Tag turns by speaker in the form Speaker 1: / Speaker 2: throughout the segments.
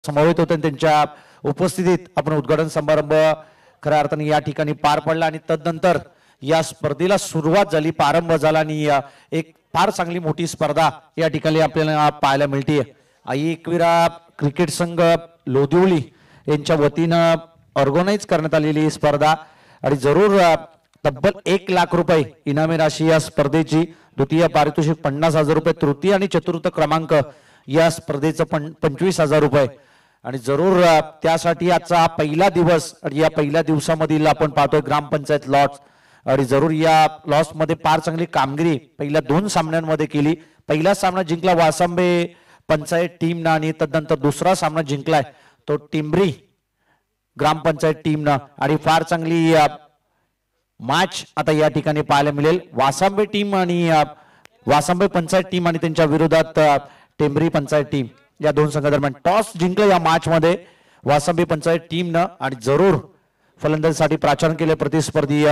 Speaker 1: समवेत होते त्यांच्या उपस्थितीत आपण उद्घाटन समारंभ खऱ्या अर्थाने या ठिकाणी पार पडला आणि तदनंतर या स्पर्धेला सुरुवात झाली, प्रारंभ झाला आणि एक फार चांगली मोठी स्पर्धा या ठिकाणी आपल्याला पाहायला मिळते। आई एकविरा क्रिकेट संघ लोधिवली यांच्या वतीनं ऑर्गनाइज करण्यात आलेली स्पर्धा आणि जरूर तब्बल 1 लाख रुपये इनामी राशी या स्पर्धेची। द्वितीय पारितोषिक 50,000 रुपये, तृतीय आणि चतुर्थ क्रमांक या स्पर्धेचं 25,000 रुपये आणि जरूर त्यासाठी आजचा पहिला दिवस आणि या पहिल्या दिवसामधील आपण पाहतोय ग्रामपंचायत लॉट्स आणि जरूर या लॉट्स मध्ये फार चांगली कामगिरी पहिल्या 2 सामन्यांमध्ये केली। पहिला सामना जिंकला वासंबे पंचायत टीमनं आणि तदनंतर दुसरा सामना जिंकलाय तो टिंबरी ग्रामपंचायत टीमनं आणि फार चांगली मॅच आता या ठिकाणी पाहायला मिळेल। वासंबे टीम आणि वासंबे पंचायत टीम आणि त्यांच्या विरोधात टिंबरी पंचायत टीम या 2 संघादरम्यान टॉस जिंकलं या मॅच मध्ये वासंबे पंचायत टीमनं आणि जरूर फलंदाजीसाठी प्राचारण केले प्रतिस्पर्धी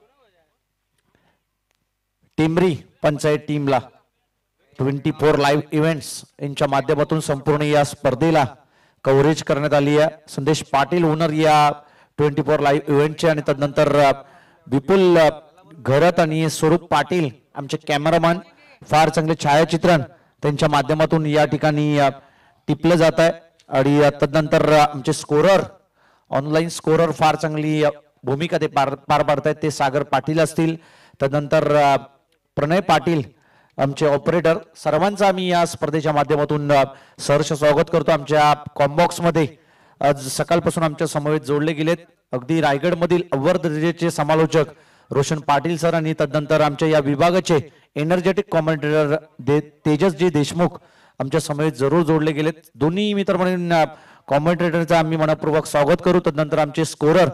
Speaker 1: टिंबरी पंचायत टीमला। 24 लाईव्ह इव्हेंट्स यांच्या माध्यमातून संपूर्ण या स्पर्धेला कव्हरेज करण्यात आली आहे। संदेश पाटील ओनर या 24 लाईव्ह इव्हेंटचे आणि तदनंतर विपुल घरत आणि स्वरूप पाटील आमचे कॅमेरामन फार चांगले छायाचित्रण त्यांच्या माध्यमातून या ठिकाणी टिपलं जात आहे आणि तदनंतर आमचे स्कोरर ऑनलाईन स्कोरर फार चांगली भूमिका ते पार पाडतायत ते सागर पाटील असतील, तदनंतर प्रणय पाटील आमचे ऑपरेटर। सर्वांचा आम्ही या स्पर्धेच्या माध्यमातून सहर्ष स्वागत करतो। आमच्या कॉम्बॉक्स मध्ये आज सकाळपासून आमच्या समवेत जोडले गेलेत अगदी रायगड मधील अव्वल दर्जाचे समालोचक रोशन पाटील सर आणि तदनंतर आमच्या या विभागाचे एनर्जेटिक कॉमेंटेटर तेजसजी देशमुख आमच्या समवेत जरूर जोडले गेलेत। दोन्ही मित्र म्हणून कॉमेंटेटरचा आम्ही मनपूर्वक स्वागत करू। तदनंतर आमचे स्कोरर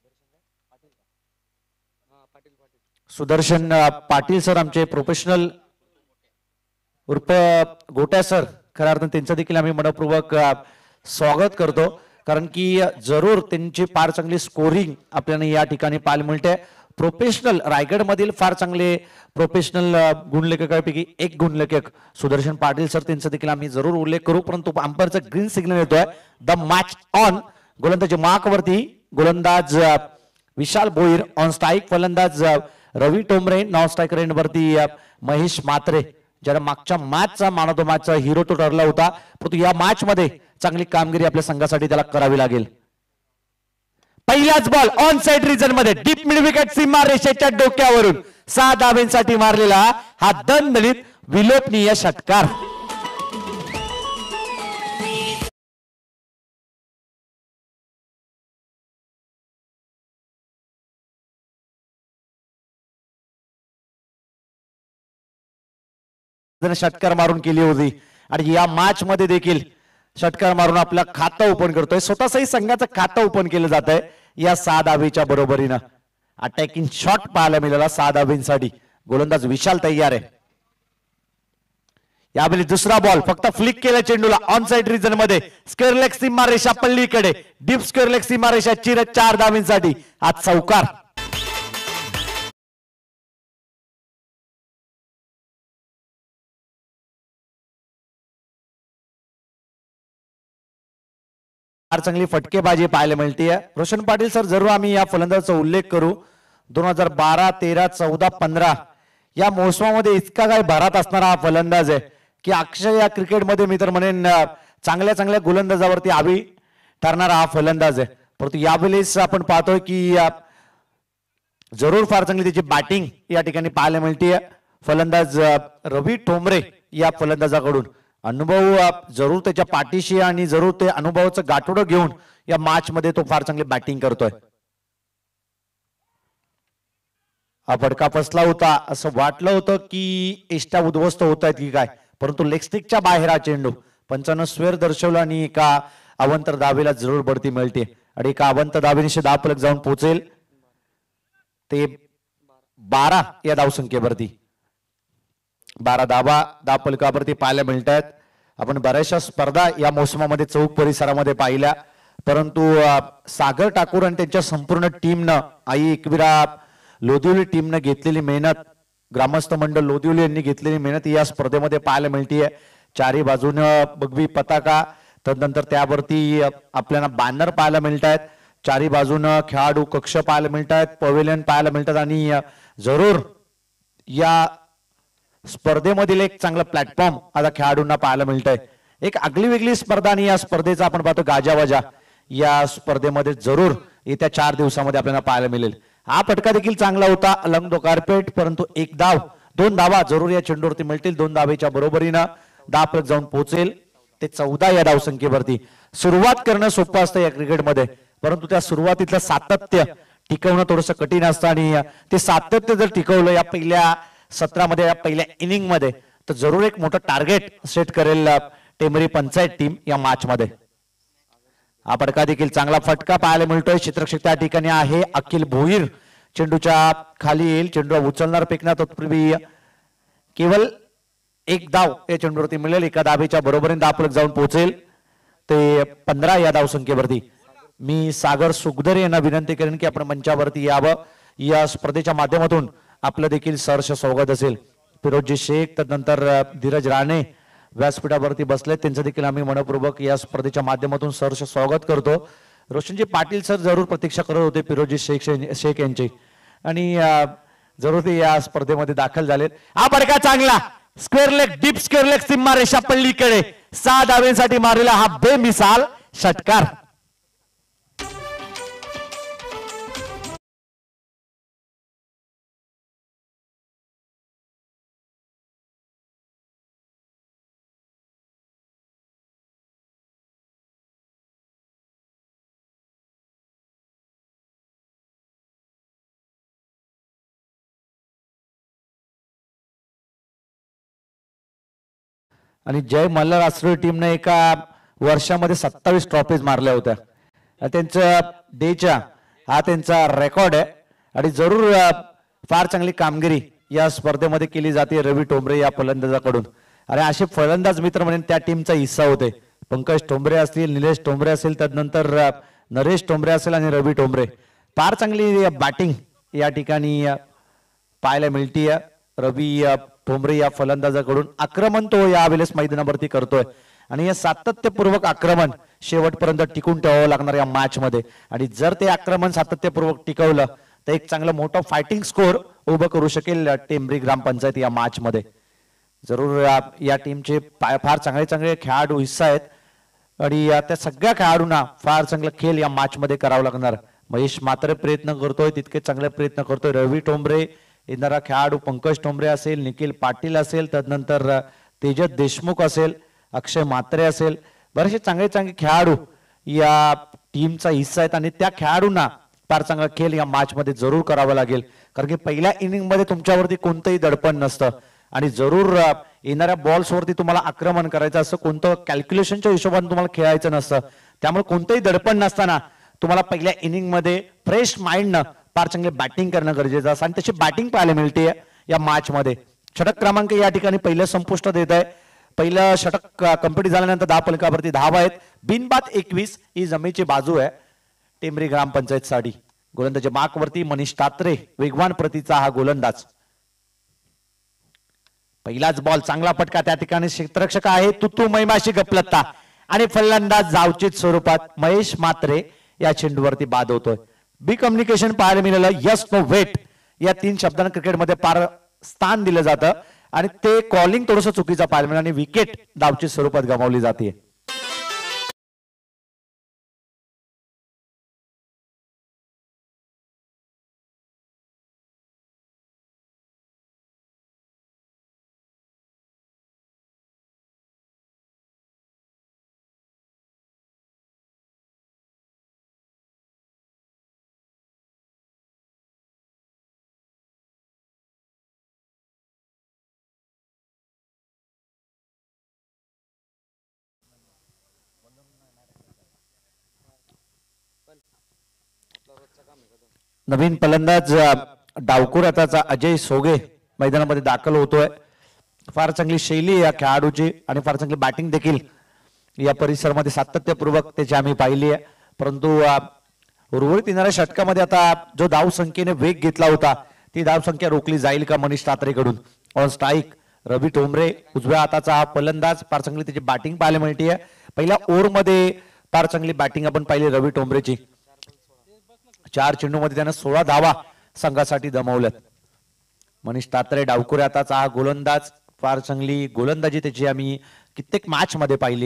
Speaker 1: सुदर्शन पाटील सर आमचे प्रोफेशनल उर्फ गोट्या सर, खऱ्या अर्थाने त्यांचं देखील आम्ही मनपूर्वक स्वागत करतो कारण की जरूर त्यांची फार चांगली स्कोरिंग आपल्याला या ठिकाणी पाहायला मिळते। प्रोफेशनल रायगड मधील फार चांगले प्रोफेशनल गुणलेखकांपैकी एक गुणलेखक सुदर्शन पाटील सर, त्यांचा देखील आम्ही जरूर उल्लेख करू। परंतु अंपायरचा ग्रीन सिग्नल येतोय द मॅच ऑन। गोलंदाजी मार्क वरती गोलंदाज विशाल भोईर, ऑन स्ट्राईक फलंदाज Ravi Tomare, non strike range वरती महेश मात्रे ज्याला मागच्या मॅचचा मॅन ऑफ द मॅचचा हिरो तो ठरला होता, परंतु या मॅच मध्ये चांगली कामगिरी आपल्या संघासाठी त्याला करावी लागेल। पहिलाच बॉल ऑन साइड रिजन मध्ये डीप मिड विकेट सीमा रेषेच्या डोक्यावरून 6 धाब्यांसाठी मारलेला हा दणदणीत विलोभनीय षटकार। षटकार मारून केली होती आणि या मॅच मध्ये देखील षटकार मारून आपलं खातं ओपन करतोय, स्वतःही संघाचं खातं ओपन केलं जात आहे या 6 धावेच्या बरोबरीनं। अटॅकिंग शॉट पाहायला मिळाला 6 धावेंसाठी। गोलंदाज विशाल तयार आहे। यावेळी दुसरा बॉल फक्त फ्लिक केला चेंडूला ऑन साइड रिजन मध्ये स्क्वेअर लेग सीमा रेषा पल्लीकडे डीप स्क्वेअर लेग सीमा रेषा चिरत 4 धावेंसाठी आज चौकार। फार चांगली फटकेबाजी पाहायला मिळते। रोशन पाटील सर जरूर आम्ही या फलंदाजाचा उल्लेख करू। 2012, 13, 14, 15 या मोसमामध्ये इतका काय भरात असणारा हा फलंदाज आहे की अक्षय या क्रिकेटमध्ये मी तर म्हणेन चांगल्या चांगल्या गोलंदाजावरती हावी ठरणारा हा फलंदाज आहे। परंतु यावेळेस आपण पाहतोय की जरूर फार चांगली त्याची बॅटिंग या ठिकाणी पाहायला मिळते। फलंदाज रवी ठोंबरे या फलंदाजाकडून अनुभव जरूर त्याच्या पाठीशी आणि जरूर ते अनुभवाचं गाठोडं घेऊन या मॅच मध्ये तो फार चांगली बॅटिंग करतोय। हा फटका फसला होता असं वाटलं होतं की एष्टा उद्ध्वस्त होत आहेत की काय, परंतु लेगस्टिकच्या बाहेर हा चेंडू 95 स्क्वेअर दर्शवला आणि एका अवंतर धावेला जरूर बढती मिळते आणि एका अवंत धावेनिशी 10 फलक जाऊन पोहोचेल ते 12 या धावसंख्येवरती। 12 धावा 10 फलकावरती पाहायला मिळतात। आपण बऱ्याचशा स्पर्धा या मोसमामध्ये चौक परिसरामध्ये पाहिल्या, परंतु सागर ठाकूर आणि त्यांच्या संपूर्ण टीमनं आई एकविरा लोधिवली टीमनं घेतलेली मेहनत, ग्रामस्थ मंडळ लोधिवली यांनी घेतलेली मेहनत या स्पर्धेमध्ये पाहायला मिळते। चारी बाजूने भगवी पताका तदनंतर त्यावरती आपल्याला बॅनर पाहायला मिळत आहेत, चारी बाजूनं खेळाडू कक्ष पाहायला मिळत आहेत, पवेलियन पाहायला मिळतात आणि जरूर या स्पर्धेमधील एक चांगला प्लॅटफॉर्म आता खेळाडूंना पाहायला मिळत आहे. एक आगली वेगळी स्पर्धा आणि या स्पर्धेचा आपण पाहतो गाजावाजा या स्पर्धेमध्ये जरूर येत्या 4 दिवसामध्ये आपल्याला पाहायला मिळेल. हा फटका देखील चांगला होता अलंग दो कार्पेट, परंतु एक धाव 2 धावा जरूर या चेंडूवरती मिळतील. 2 धावेच्या बरोबरीनं धाव जाऊन पोहोचेल ते 14 या धावसंख्येवरती. सुरुवात करणं सोपं असतं या क्रिकेटमध्ये, परंतु त्या सुरुवातीतलं सातत्य टिकवणं थोडंसं कठीण असतं आणि ते सातत्य जर टिकवलं या पहिल्या सत्रामध्ये या पहिल्या इनिंग मध्ये तर जरूर एक मोठं टार्गेट सेट करेल टेंभरी पंचायत टीम या मॅच मध्ये. हा फटका देखील चांगला फटका पाहायला मिळतोय. क्षेत्ररक्षक त्या ठिकाणी आहे अखिल भोईर. चेंडूच्या खाली येईल, चेंडू उचलणार फेकणार तत्पूर्वी केवळ एक धाव या चेंडूवरती मिळेल. एका धावेच्या बरोबरीने धाव जाऊन पोहोचेल ते 15 या धावसंख्येवरती. मी सागर सुखदरे यांना विनंती करेन की आपण मंचावरती यावं. या स्पर्धेच्या माध्यमातून आपलं देखील सहर्ष स्वागत असेल. फिरोजी शेख तदनंतर धीरज राणे व्यासपीठावरती बसले, त्यांचं देखील आम्ही मनपूर्वक या स्पर्धेच्या माध्यमातून सहर्ष स्वागत करतो. रोशनजी पाटील सर जरूर प्रतीक्षा करत होते फिरोजी शेख यांची आणि जरूर ते या स्पर्धेमध्ये दाखल झालेत. हा फटका चांगला square leg, deep square leg सीमा रेषा पल्लीकडे 6 धावेसाठी मारलेला हा बेमिसाल षटकार. आणि जय मल्हार राष्ट्रीय टीमने एका वर्षामध्ये 27 ट्रॉफीज मारल्या होत्या. त्यांच्या डेच्या हा त्यांचा रेकॉर्ड आहे आणि जरूर फार चांगली कामगिरी या स्पर्धेमध्ये केली जाते रवी ठोंबरे या फलंदाजाकडून. आणि असे फलंदाज मित्र म्हणून त्या टीमचा हिस्सा होते. पंकज ठोंबरे असतील, निलेश ठोंबरे असेल, तदनंतर नरेश ठोंबरे असेल आणि रवी ठोंबरे. फार चांगली बॅटिंग या ठिकाणी पाहायला मिळतीये रवी ठोंबरे या फलंदाजाकडून. आक्रमण तो यावेळेस मैदानावरती करतोय आणि हे सातत्यपूर्वक आक्रमण शेवटपर्यंत टिकून ठेवावं लागणार या मॅच मध्ये. आणि जर ते आक्रमण सातत्यपूर्वक टिकवलं तर एक चांगलं मोठं फायटिंग स्कोर उभं करू शकेल टेंभरी ग्रामपंचायत या मॅच मध्ये. जरूर या टीमचे फार चांगले चांगले खेळाडू हिस्सा आहेत आणि त्या सगळ्या खेळाडूंना फार चांगला खेळ या मॅच मध्ये करावं लागणार. महेश मात्र प्रयत्न करतोय, तितके चांगले प्रयत्न करतोय रवी ठोंबरे. येणारा खेळाडू पंकज ठोंबरे असेल, निखिल पाटील असेल, तदनंतर तेजस देशमुख असेल, अक्षय म्हात्रे असेल, बरेचसे चांगले चांगले खेळाडू या टीमचा हिस्सा आहेत आणि त्या खेळाडूंना फार चांगला खेळ या मॅच मध्ये जरूर करावा लागेल. कारण की पहिल्या इनिंग मध्ये तुमच्यावरती कोणतंही दडपण नसतं आणि जरूर येणाऱ्या बॉल्स वरती तुम्हाला आक्रमण करायचं असं कोणतं कॅल्क्युलेशनच्या हिशोबाने तुम्हाला खेळायचं नसतं. त्यामुळे कोणतंही दडपण नसताना तुम्हाला पहिल्या इनिंग मध्ये फ्रेश माइंडनं फार चांगले बॅटिंग करणं गरजेचं असं आणि तशी बॅटिंग पाहायला मिळते या मॅच मध्ये. षटक क्रमांक या ठिकाणी पहिलं संपुष्ट देत आहे. पहिलं षटक कंप्लीट झाल्यानंतर 10 फलकावरती धावा आहेत. बिनबाद 21 ही जमेची बाजू आहे टेंभरी ग्रामपंचायत साठी. गोलंदाजी मार्कवरती मनीष तात्रे, वेगवान प्रतीचा हा गोलंदाज. पहिलाच बॉल चांगला फटका त्या ठिकाणी क्षेत्ररक्षक आहे तुतू मैमाशी गपलत्ता आणि फलंदाज जावचित स्वरूपात महेश म्हात्रे या चेंडूवरती बाद होतोय. बी कम्युनिकेशन पाहायला मिळालं. यस नो वेट या 3 शब्दांना क्रिकेटमध्ये फार स्थान दिलं जातं आणि ते कॉलिंग थोडंसं चुकीचं पाहायला मिळालं आणि विकेट धावच्या स्वरूपात गमावली जाते. नवीन फलंदाज डावखुर हाताचा अजय सोगे मैदानामध्ये दाखल होतोय. फार चांगली शैली या खेळाडूची आणि फार चांगली बॅटिंग देखील या परिसरामध्ये सातत्यपूर्वक त्याची आम्ही पाहिली आहे. परंतु उर्वरित येणाऱ्या षटकामध्ये आता जो धाव संख्येने वेग घेतला होता ती धाव संख्या रोखली जाईल का मनीष तात्रेकडून. ऑन स्ट्राईक रवी ठोंबरे उजव्या हाताचा हा फलंदाज फार चांगली त्याची बॅटिंग पाहायला मिळते. पहिल्या ओव्हरमध्ये फार चांगली बॅटिंग आपण पाहिली रवी टोंबरेची. 4 चेंडूमध्ये त्यानं 16 धावा संघासाठी जमवल्यात. मनीष तात्रे डावकुरे आताचा हा गोलंदाज, फार चांगली गोलंदाजी त्याची आम्ही कित्येक मॅच मध्ये पाहिली.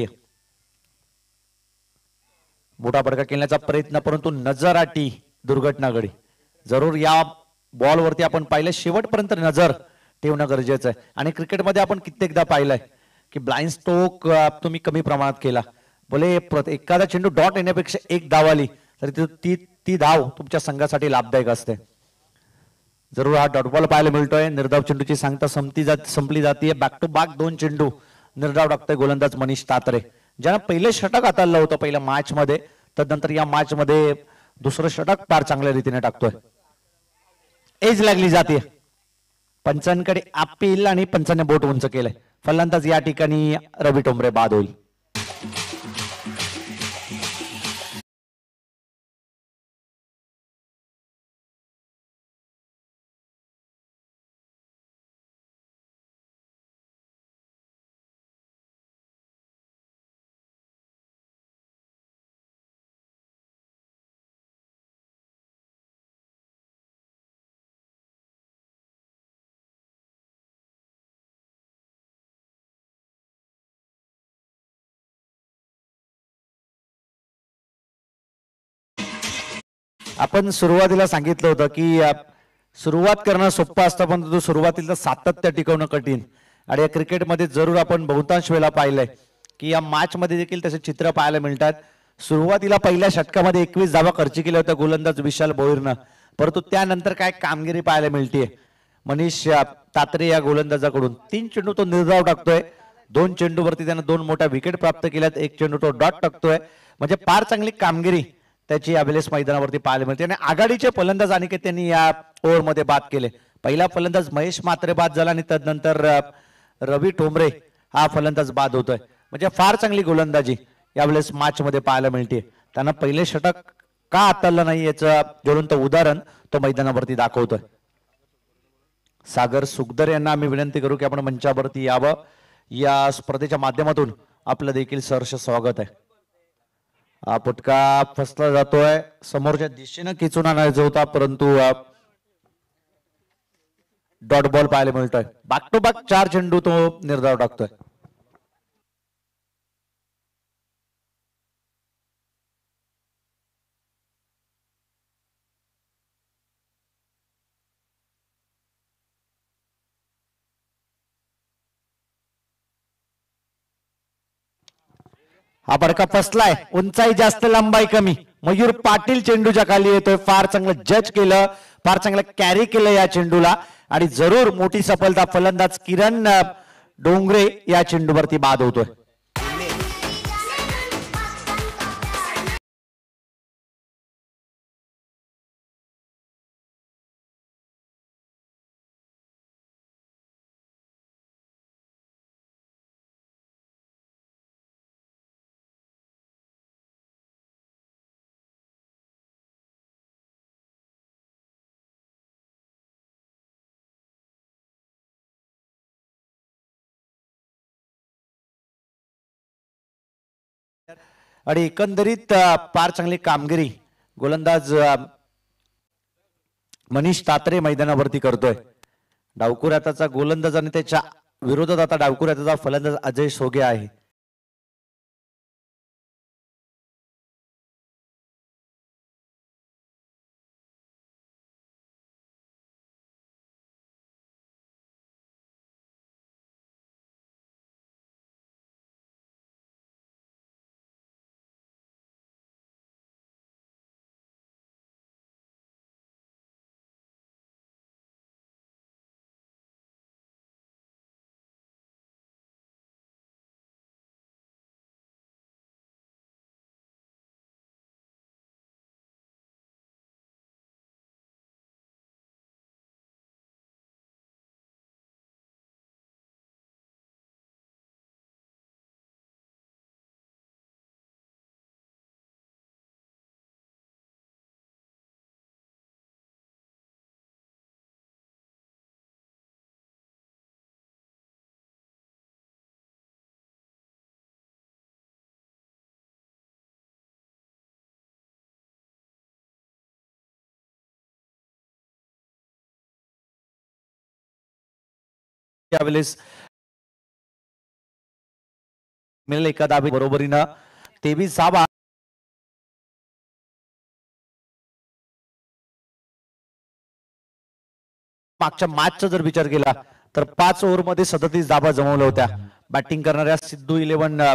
Speaker 1: मोठा फटका खेळण्याचा प्रयत्न, परंतु नजराटी दुर्घटना घडी. जरूर या बॉलवरती आपण पाहिलं, शेवटपर्यंत नजर ठेवणं गरजेचं आहे. आणि क्रिकेटमध्ये आपण कित्येकदा पाहिलंय की ब्लाइंड स्ट्रोक तुम्ही कमी प्रमाणात केला, भले एखादा चेंडू डॉट येण्यापेक्षा एक धाव आली तरी ती ती धाव तुमच्या संघासाठी लाभदायक असते. जरूर हा डॉट बॉल पाहायला मिळतोय. निर्धाव चेंडूची सांगता संपली जाते. बॅक टू बॅक 2 चेंडू निर्धाव टाकतोय गोलंदाज मनीष तात्रे, ज्यानं पहिले षटक हाताळलं होतं पहिल्या मॅच मध्ये. तदनंतर या मॅच मध्ये दुसरं षटक फार चांगल्या रीतीने टाकतोय. एज लागली जाते पंचांकडे अपील आणि पंचांनी बोट उंच केलंय. फलंदाज या ठिकाणी रवी टोंबरे बाद होईल. आपण सुरुवातीला सांगितलं होतं की सुरुवात करणं सोपं असतं, पण तो सुरुवातीला सातत्य टिकवणं कठीण. आणि या क्रिकेटमध्ये जरूर आपण बहुतांश वेळा पाहिलंय की या मॅच मध्ये देखील तसे चित्र पाहायला मिळतात. सुरुवातीला पहिल्या षटकामध्ये 21 धावा खर्च केल्या होत्या गोलंदाज विशाल भोईरनं, परंतु त्यानंतर काय कामगिरी पाहायला मिळते मनीष तात्रे या गोलंदाजाकडून. 3 चेंडू तो निर्धाव टाकतोय. 2 चेंडूवरती त्यानं 2 मोठ्या विकेट प्राप्त केल्यात. 1 चेंडू तो डॉट टाकतोय. म्हणजे फार चांगली कामगिरी त्याची अभिलेस मैदानावरती पाहायला मिळते. आणि आघाडीचे फलंदाज अनिकेत त्यांनी या ओव्हरमध्ये बाद केले. पहिला फलंदाज महेश म्हात्रे बाद झाला आणि तदनंतर रवी टोंबरे हा फलंदाज बाद होतोय. म्हणजे फार चांगली गोलंदाजी यावेळेस मॅच मध्ये पाहायला मिळते. त्यांना पहिले षटक का हाताळलं नाही याचं ज्वलंत उदाहरण तो मैदानावरती दाखवतोय. सागर सुखदर यांना आम्ही विनंती करू की आपण मंचावरती यावं. या स्पर्धेच्या माध्यमातून आपलं देखील सहर्ष स्वागत आहे. हा फटका फसला जातोय, समोरच्या दिशेनं खिचून आणायचा होता, परंतु डॉट बॉल पाहायला मिळतोय. बॅक टू बॅक 4 चेंडू तो निर्धाव टाकतोय. हा फटका फसलाय, उंचाई जास्त लंबाई कमी. मयूर पाटील चेंडूच्या खाली येतोय. फार चांगलं जज केलं, फार चांगलं कॅरी केलं या चेंडूला. आणि जरूर मोठी सफलता फलंदाज किरण डोंगरे या चेंडूवरती बाद होतोय. आणि एकंदरीत फार चांगली कामगिरी गोलंदाज मनीष तात्रे मैदानावरती करतोय. डावकुर हाताचा गोलंदाज आणि त्याच्या विरोधात आता डावकुर हाताचा फलंदाज अजय सोगे आहे. यावेळेस मिळेल एका धाबी बरोबरीनं 23 मागच्या मॅचचा जर विचार केला तर 5 ओव्हरमध्ये 37 धाबा जमवल्या होत्या. बॅटिंग करणाऱ्या सिद्धू 11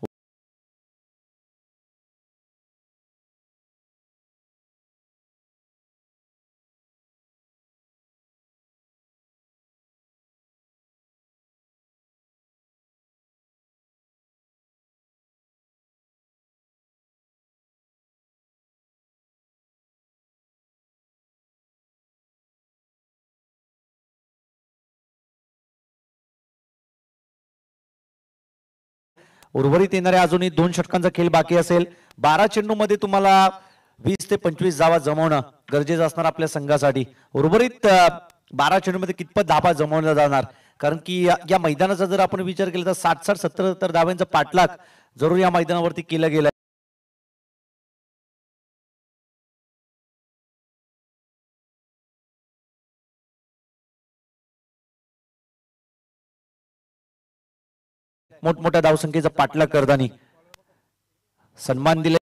Speaker 1: उर्वरित येणाऱ्या अजूनही 2 षटकांचा खेळ बाकी असेल. 12 चेंडूमध्ये तुम्हाला 20 ते 25 धावा जमवणं गरजेचं असणार आपल्या संघासाठी. उर्वरित 12 चेंडूमध्ये कितपत धावा जमवल्या जाणार, कारण की या मैदानाचा जर आपण विचार केला तर 60-70 धाव्यांचा पाठलाग जरूर या मैदानावरती केला गेला. मोठमोठ्या धावसंख्येचा पाठलाग करताना सन्मान दिले.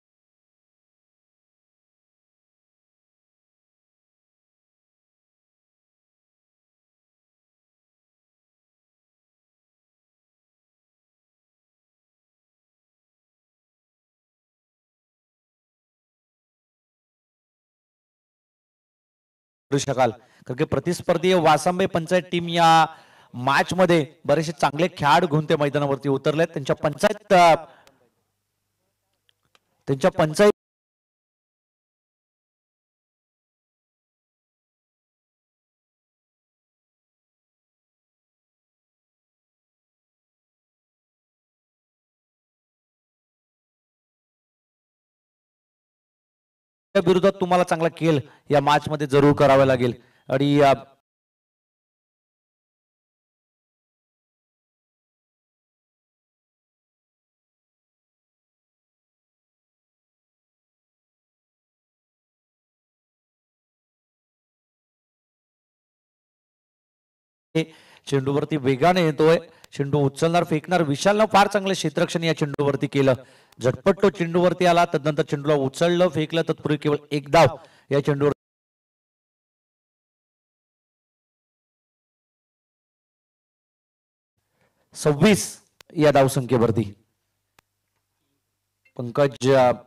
Speaker 1: शकाल कारण की प्रतिस्पर्धी वासंबे पंचायत टीम या मॅच मध्ये बरेचसे चांगले खेळाडू घेऊन ते मैदानावरती उतरले. त्यांच्या पंचायत विरोधात तुम्हाला चांगला खेळ या मॅच मध्ये जरूर करावा लागेल. आणि चेंडूवरती वेगाने येतोय. चेंडू उचलणार फेकणार विशालनं फार चांगलं क्षेत्ररक्षण या चेंडूवरती केलं. झटपट तो चेंडूवरती आला, तदनंतर चेंडूला उचललं फेकलं, तत्पूर्वी केवळ एक धाव या चेंडूवर. 26 या धावसंख्येवरती पंकज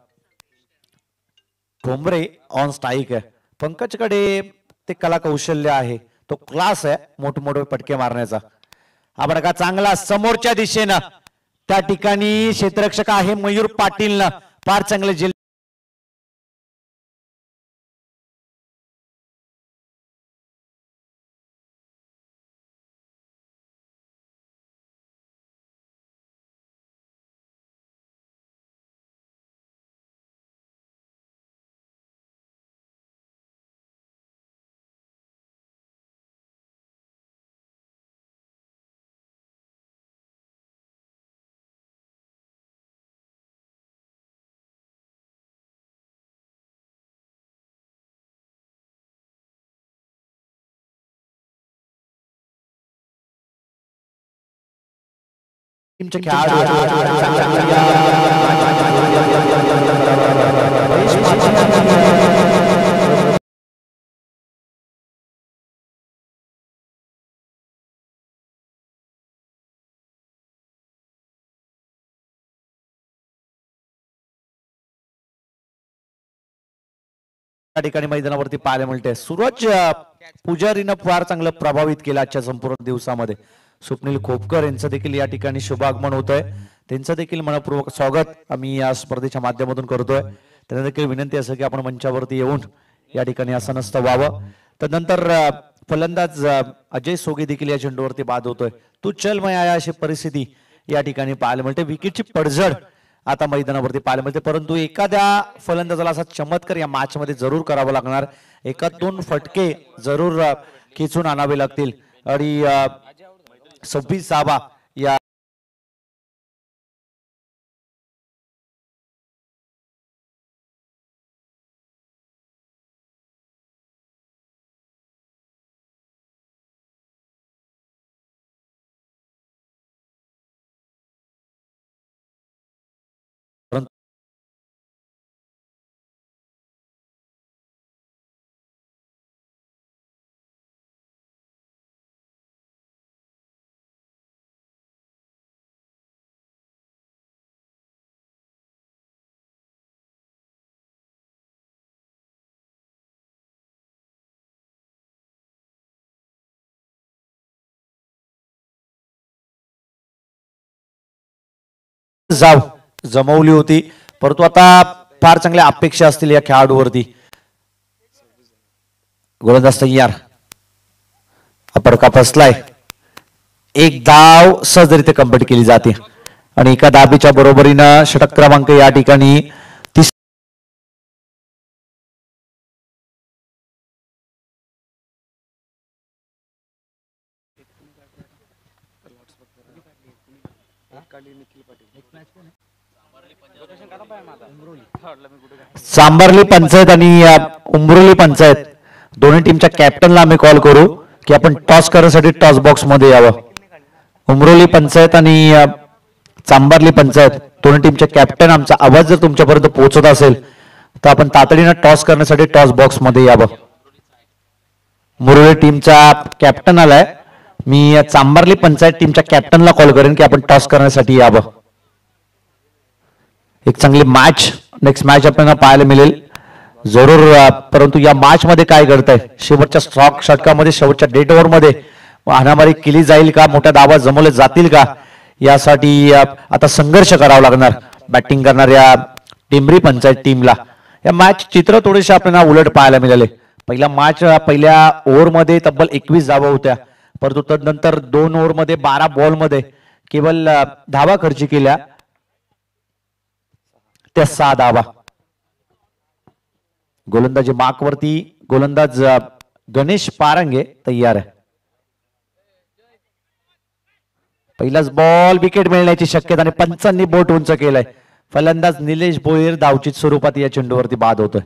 Speaker 1: ठोंबरे ऑन स्ट्राईक आहे. पंकजकडे ते कला कौशल्य आहे, तो क्लास आहे मोठमोठे पटके मारण्याचा. हा बडका चांगला समोरच्या दिशेनं त्या ठिकाणी क्षेत्ररक्षक आहे मयूर पाटीलनं फार चांगले झेल टीमचे खेळाडू त्या ठिकाणी मैदानावरती पाहायला मिळते. सूरज पुजारीनं फार चांगलं प्रभावित केलं आजच्या संपूर्ण दिवसामध्ये. स्वप्नील खोपकर यांचं देखील या ठिकाणी शुभागमन होत आहे. त्यांचं देखील मनपूर्वक स्वागत आम्ही या स्पर्धेच्या माध्यमातून करतोय. त्यांना देखील विनंती असं की आपण मंचावरती येऊन या ठिकाणी आसनस्थ व्हावं. त्यानंतर फलंदाज अजय सोगे देखील या चेंडूवरती बाद होतोय. तू चल मैं आया अशी परिस्थिती या ठिकाणी पाहायला मिळते. विकेटची पडझड आता मैदानावरती पाहायला मिळते, परंतु एखाद्या फलंदाजाला असा चमत्कार या मॅच मध्ये जरूर करावा लागणार. 1-2 फटके जरूर खेचून आणावे लागतील. आणि 26 धावा या जाव जमवली होती, परंतु आता फार चांगल्या अपेक्षा असतील या खेळाडूवरती. गोलंदाज तयार, अपडका फसलाय. एक धाव सहजरित्या कंप्लीट केली जाते आणि एका धाबीच्या बरोबरीनं षटक क्रमांक या ठिकाणी सांबर्ली पंचायत आणि उंबरोली पंचायत दोन्ही टीमच्या कॅप्टनला आम्ही कॉल करू की आपण टॉस करण्यासाठी टॉस बॉक्स मध्ये यावं. उमरोली पंचायत आणि चांबारली पंचायत दोन्ही टीमचे कॅप्टन, आमचा आवाज जर तुमच्यापर्यंत पोहोचत असेल तर आपण तातडीनं टॉस करण्यासाठी टॉस बॉक्स मध्ये यावं. मुरळी टीमचा कॅप्टन आलाय, मी चांबारली पंचायत टीमच्या कॅप्टनला कॉल करेन की आपण टॉस करण्यासाठी यावं. एक चांगली मॅच, नेक्स्ट मॅच आपल्याला पाहायला मिळेल जरूर. परंतु या मॅच मध्ये काय घडतंय, शेवटच्या स्ट्रॉक षटकामध्ये शेवटच्या डेट ओव्हर मध्ये हाणामारी केली जाईल का, मोठ्या धावा जमवले जातील का, यासाठी आता संघर्ष करावा लागणार बॅटिंग करणाऱ्या टिंबरी पंचायत टीमला. या मॅच चित्र थोडेसे आपल्याला उलट पाहायला मिळाले. पहिल्या ओव्हर मध्ये तब्बल 21 धावा होत्या, परंतु तदनंतर 2 ओव्हर मध्ये 12 बॉल मध्ये केवळ धावा खर्ची केल्या त्या 6 धावा. गोलंदाजी मार्कवरती गोलंदाज गणेश पारंगे तयार आहे. पहिलाच बॉल विकेट मिळण्याची शक्यता आणि पंचांनी बोट उंच केलाय. फलंदाज निलेश भोईर धावचित स्वरूपात या चेंडूवरती बाद होतोय.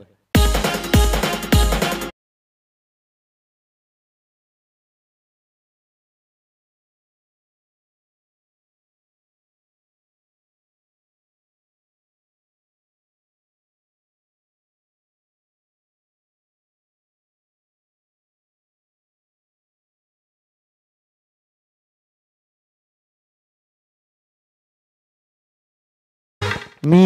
Speaker 1: मी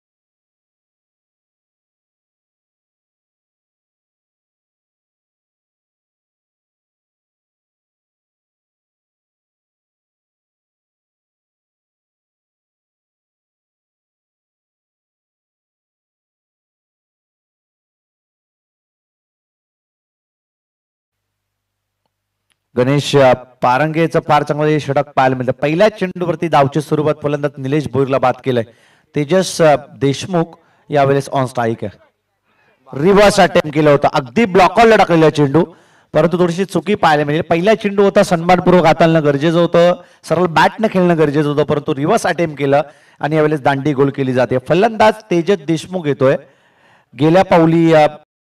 Speaker 1: गणेश पारंगेचं फार चांगलं षटक पाहायला मिळतं. पहिल्या चेंडूवरती धावच्या स्वरूपात फलंदाज निलेश भोईरला बाद केलाय. तेजस देशमुख यावेळेस ऑन स्ट्राईक आहे. रिव्हर्स अटेम्प्ट केलं होतं, अगदी ब्लॉकरला टाकलेला चेंडू, परंतु थोडीशी चुकी पाहायला मिळेल. पहिला चेंडू होता सन्मानपूर्वक हाताळणं गरजेचं होतं, सरळ बॅटनं खेळणं गरजेचं होतं, परंतु रिव्हर्स अटेम्प्ट केलं आणि यावेळेस दांडी गोल केली जाते. फलंदाज तेजस देशमुख येतोय. गेल्या पाऊली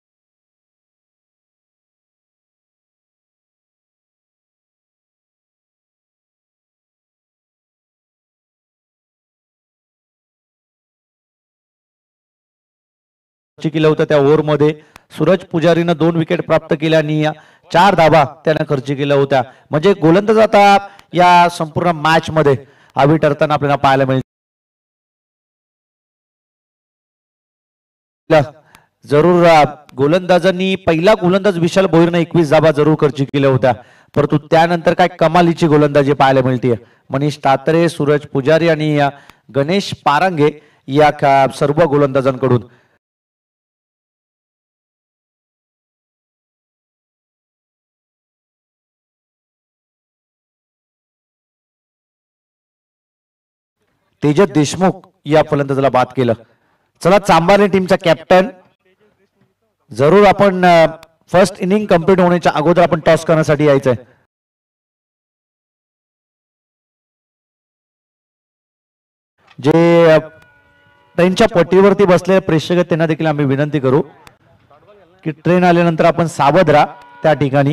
Speaker 1: केलं होतं. त्या ओव्हर मध्ये सूरज पुजारीनं 2 विकेट प्राप्त केल्या आणि 4 धावा त्यानं खर्च केल्या होत्या. म्हणजे गोलंदाज आता या संपूर्ण मॅच मध्ये हवी ठरताना आपल्याला पाहायला मिळेल. जरूर गोलंदाजांनी पहिला गोलंदाज विशाल भोईरनं 21 धावा जरूर खर्च केल्या होत्या, परंतु त्यानंतर काय कमालीची गोलंदाजी पाहायला मिळते. मनीष तातरे, सूरज पुजारी आणि गणेश पारंगे या सर्व गोलंदाजांकडून तेजस देशमुख या फलंदाजाला बाद केलं. चला, चांबारली टीमचा कॅप्टन, जरूर आपण फर्स्ट इनिंग कंप्लीट होण्याच्या अगोदर आपण टॉस करण्यासाठी यायचंय. जे ट्रेनच्या पट्टीवरती बसलेले प्रेक्षक आहेत त्यांना देखील आम्ही विनंती करू की ट्रेन आल्यानंतर आपण सावध राहा त्या ठिकाणी.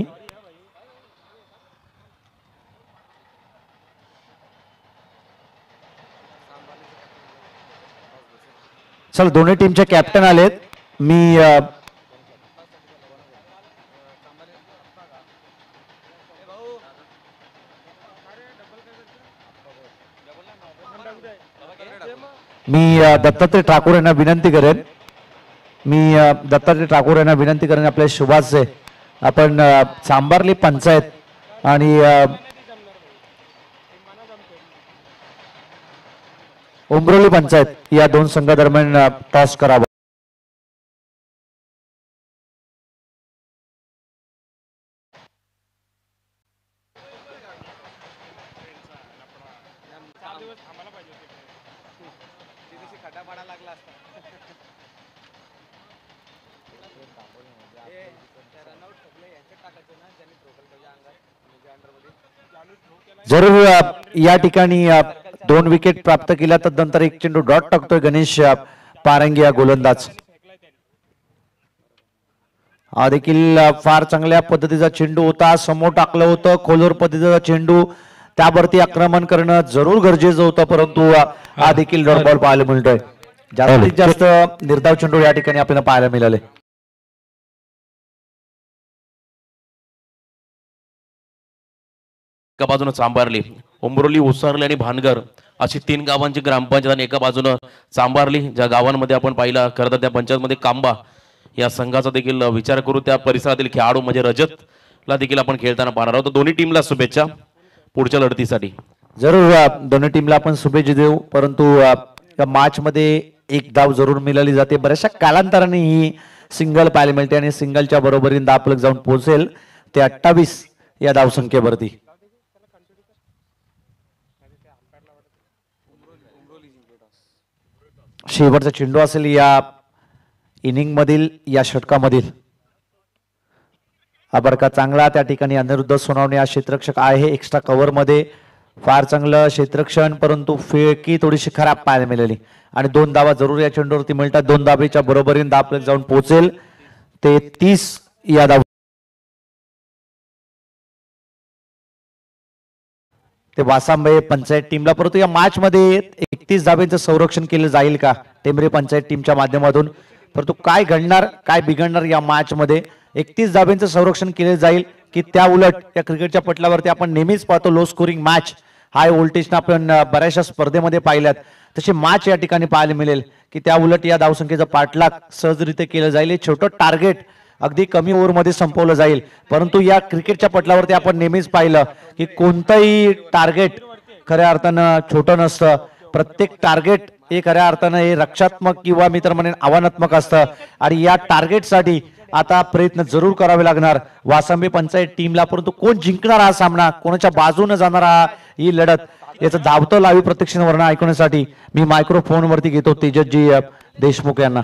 Speaker 1: चल, दोन्ही टीमचे कॅप्टन आलेत. मी दत्तात्रय ठाकूर यांना विनंती करेन आपल्या शुभाचे आपण चांबारली पंचायत आणि उमरोली पंचायत या दोन संघादरम्यान टॉस करावा. जरूर या ठिकाणी दोन विकेट प्राप्त केल्या नंतर एक चेंडू डॉट टाकतोय गणेश पारंगी या गोलंदाज. हा देखील फार चांगल्या पद्धतीचा चेंडू होता. समोर टाकलं होतं खोलवर पद्धतीचा चेंडू, त्यावरती आक्रमण करणं जरूर गरजेचं होतं, परंतु हा देखील डॉट बॉल पाहायला मिळतोय. जास्तीत जास्त निर्धाव चेंडू या ठिकाणी आपल्याला पाहायला मिळाले.
Speaker 2: एका बाजूने चांबारली, उमरोली, उसरली आणि भानगर अशी 3 गावांची ग्रामपंचायत आणि एका बाजूने चांबारली, ज्या गावांमध्ये आपण पाहिला खरं तर त्या पंचायतमध्ये कांबा या संघाचा देखील विचार करू. त्या परिसरातील खेळाडू म्हणजे रजतला देखील आपण खेळताना पाहणार आहोत. दोन्ही टीमला शुभेच्छा पुढच्या लढतीसाठी.
Speaker 1: जरूर दोन्ही टीमला आपण शुभेच्छा देऊ, परंतु या मॅच मध्ये एक धाव जरूर मिळाली जाते. बऱ्याचशा कालांतराने ही सिंगल पाहायला मिळते आणि सिंगलच्या बरोबरीने धावफलक जाऊन पोहोचेल ते 28 या धावसंख्येवरती. शेवटचा चेंडू असेल या इनिंग मधील, या षटकामधील. अबरका चांगला त्या ठिकाणी अनिरुद्ध सोनावणे हा क्षेत्ररक्षक आहे एक्स्ट्रा कव्हर मध्ये. फार चांगलं क्षेत्ररक्षण, परंतु फेकी थोडीशी खराब पाहायला मिळाली आणि 2 धावा जरूर या चेंडूवरती मिळतात. 2 धावेच्या बरोबरीने धावफलक जाऊन पोहोचेल ते 30 या धाव. ते वासांबे पंचायत टीमला, परंतु या मॅच मध्ये 31 धावेचं संरक्षण केलं जाईल का टेंबरे पंचायत टीमच्या माध्यमातून, परंतु काय घडणार काय बिघडणार या मॅच मध्ये. 31 धावेचं संरक्षण केले जाईल की त्या उलट या क्रिकेटच्या पटलावरती आपण नेहमीच पाहतो लो स्कोरिंग मॅच, हाय व्होल्टेजनं आपण बऱ्याचशा स्पर्धेमध्ये पाहिल्यात, तसे मॅच या ठिकाणी पाहायला मिळेल की त्या उलट या धावसंख्येचा पाठलाग सहजरित्या केलं जाईल. छोटं टार्गेट अगदी कमी ओव्हरमध्ये संपवलं जाईल, परंतु या क्रिकेटच्या पटलावरती आपण नेहमीच पाहिलं की कोणतंही टार्गेट खऱ्या अर्थानं छोटं नसतं. प्रत्येक टार्गेट हे खऱ्या अर्थानं हे रक्षात्मक किंवा मी तर म्हणेन आव्हानात्मक असतं आणि या टार्गेटसाठी आता प्रयत्न जरूर करावे लागणार वासंबे पंचायत टीमला. परंतु कोण जिंकणार हा सामना, कोणाच्या बाजूने जाणार ही लढत, याचं धावतं लावी प्रत्यक्षानं ऐकण्यासाठी मी मायक्रोफोन वरती घेतो तेजसजी देशमुख यांना.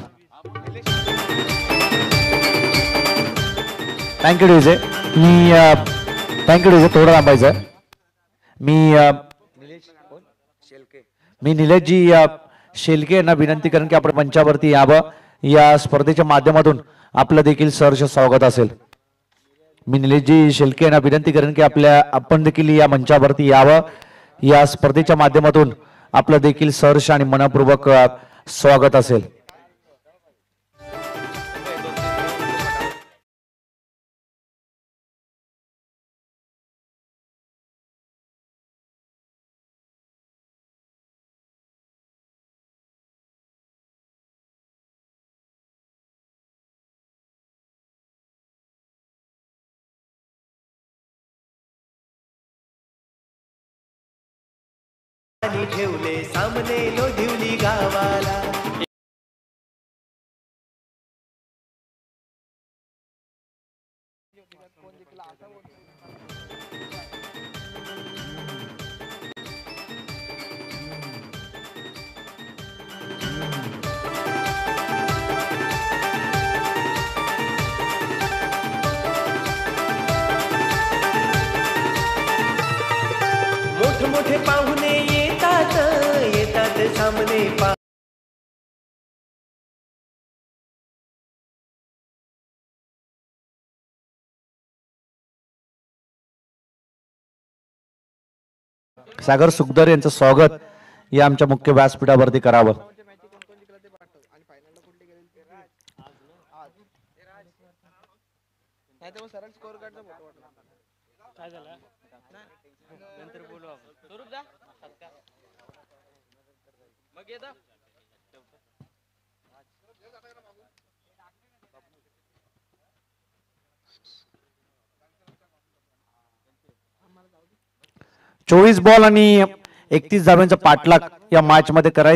Speaker 1: Thank you DJ. थँक्यू डीजे, थोडं थांबायचं. मी निलेशजी शेलके यांना विनंती करेन की आपण मंचावरती यावं. या स्पर्धेच्या माध्यमातून आपलं देखील सहर्ष स्वागत असेल. मी निलेशजी शेलके यांना विनंती करेन की आपण देखील या मंचावरती यावं. या स्पर्धेच्या माध्यमातून आपलं देखील सहर्ष आणि मनपूर्वक स्वागत असेल.
Speaker 3: ठेवले सामने लोधिवली गावाला. मोठे पाहुणे येतात सामने पा.
Speaker 1: सागर सुखदर यांचं स्वागत या आमच्या मुख्य व्यासपीठावरती करावं. चोवीस बॉल आणि 31 धावांचा पाठलाग या मॅच मध्ये करायचा.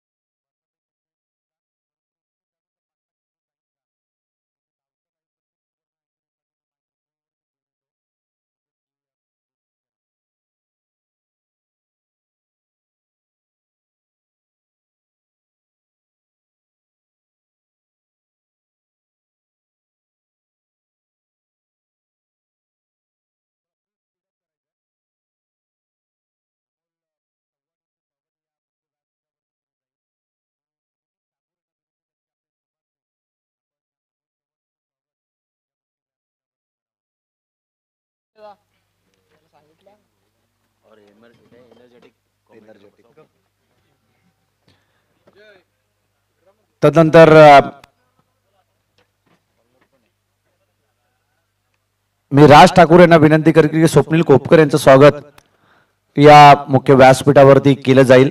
Speaker 1: तदनंतर मी राज ठाकूर यांना विनंती करेन की स्वप्नील कोपकर यांचं स्वागत या मुख्य व्यासपीठावरती केलं जाईल.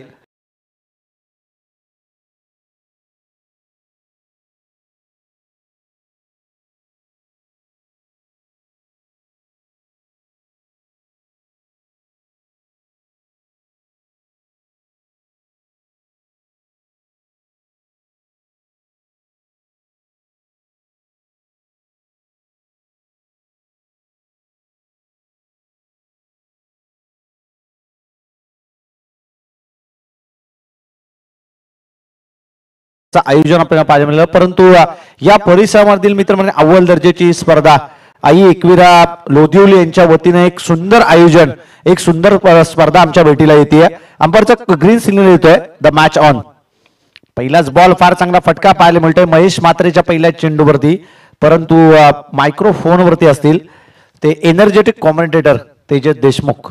Speaker 1: आयोजन आपल्याला पाहायला मिळालं, परंतु या परिसरामधील मित्र म्हणजे अव्वल दर्जाची स्पर्धा आई एकविरा लोधिवली यांच्या वतीने एक सुंदर आयोजन, एक सुंदर स्पर्धा आमच्या भेटीला येते. अंपायरचा ग्रीन सिग्नल येतोय, द मॅच ऑन. पहिलाच बॉल फार चांगला फटका पाहायला मिळतोय महेश मात्रेच्या पहिल्या चेंडूवरती, परंतु मायक्रोफोनवरती असतील ते एनर्जेटिक कॉमेंटेटर तेजस देशमुख.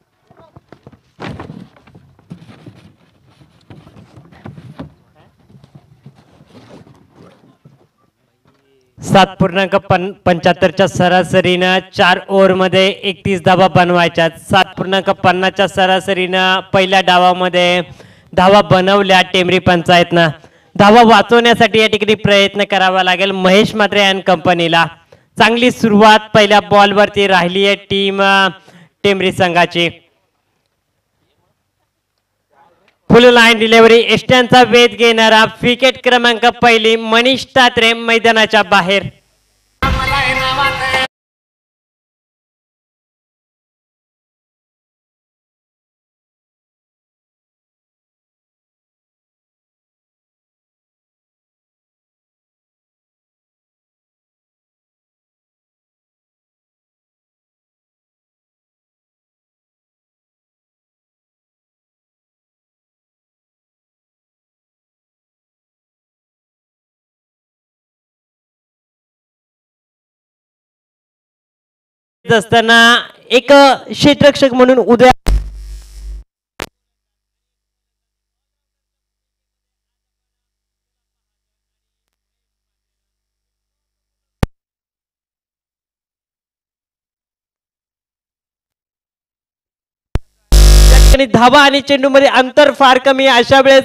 Speaker 4: 7.75च्या सरासरीनं 4 ओव्हरमध्ये 31 धावा बनवायच्या. 7.50च्या सरासरीनं पहिल्या डावामध्ये धावा बनवल्या टेमरी पंचायतनं. धावा वाचवण्यासाठी या ठिकाणी प्रयत्न करावा लागेल महेश म्हात्रे अँड कंपनीला. चांगली सुरुवात पहिल्या बॉलवरती राहिली आहे टीम टेमरी संघाची. फुल लाईन डिलिव्हरी एष्ट्यांचा वेध घेणारा विकेट क्रमांक पहिली मनीष तात्रे मैदानाच्या बाहेर. असताना एक क्षेत्ररक्षक म्हणून उदय धावा आणि चेंडू मध्ये अंतर फार कमी. अशा वेळेस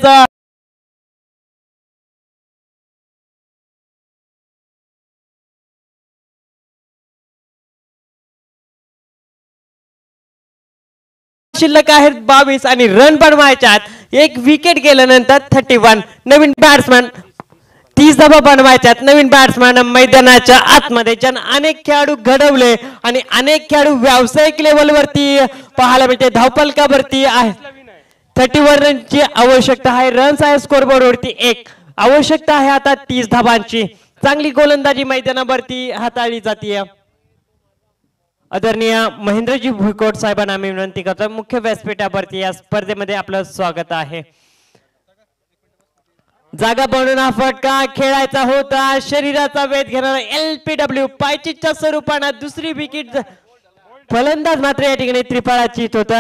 Speaker 4: शिल्लक आहेत 22 आणि रन बनवायच्यात. एक विकेट गेल्यानंतर 31. नवीन बॅट्समॅन 30 धावा बनवायच्यात. नवीन बॅट्समॅन मैदानाच्या आतमध्ये ज्यानं अनेक खेळाडू घडवले आणि अनेक खेळाडू व्यावसायिक लेवलवरती पाहायला मिळते. धावपलकावरती आहे 31 रनची आवश्यकता आहे. रन्स आहे स्कोरबोर्डवरती 1. आवश्यकता आहे आता 30 धावांची. चांगली गोलंदाजी मैदानावरती हाताळली जाते. आदरणीय महेंद्रजी भुईकोट साहेबांना आम्ही विनंती करतो मुख्य व्यासपीठावरती या स्पर्धेमध्ये आपलं स्वागत आहे. जागा बनवून हा फटका खेळायचा होता. शरीराचा वेध घेणारा LPW पायचीच्या स्वरूपाने दुसरी विकेट. फलंदाज मात्र या ठिकाणी त्रिफळा चित होता.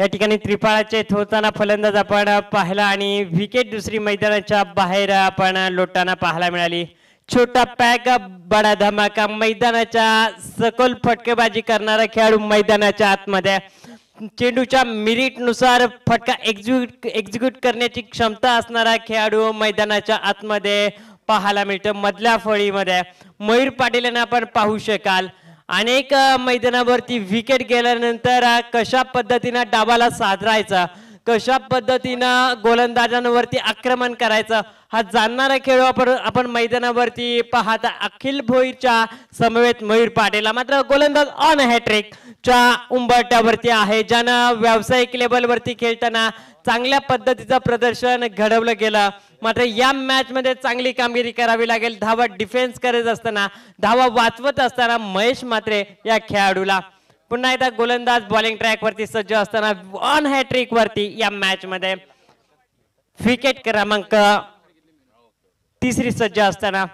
Speaker 4: या ठिकाणी त्रिपाळाचे होताना फलंदाज आपण पाहिला आणि विकेट दुसरी मैदानाच्या बाहेर आपण लोटताना पाहायला मिळाली. छोटा पॅक बडा धमाका, मैदानाच्या सखोल फटकेबाजी करणारा खेळाडू मैदानाच्या आतमध्ये चेंडूच्या मिरिट नुसार फटका एक्झिक्यूट करण्याची क्षमता असणारा खेळाडू मैदानाच्या आतमध्ये पाहायला मिळतो. मधल्या फळीमध्ये मयूर पाटील यांना आपण पाहू शकाल. अनेक मैदानावरती विकेट गेल्यानंतर कशा पद्धतीनं डावाला साधरायचा, कशा पद्धतीनं गोलंदाजांवरती आक्रमण करायचं हा जाणणारा खेळाडू आपण मैदानावरती पाहता. अखिल भोईरच्या समवेत मयूर पाटील मात्र गोलंदाज ऑन हॅट्रिक च्या उंबरट्यावरती आहे, ज्यानं व्यावसायिक लेवलवरती खेळताना चांगल्या पद्धतीचं प्रदर्शन घडवलं गेलं. मात्र या मॅच मध्ये चांगली कामगिरी करावी लागेल. धावा डिफेन्स करत असताना, धावा वाचवत असताना महेश म्हात्रे या खेळाडूला पुन्हा एकदा गोलंदाज बॉलिंग ट्रॅक वरती सज्ज असताना ऑन हॅट्रिक वरती या मॅच मध्ये विकेट क्रमांक 3 सज्ज असताना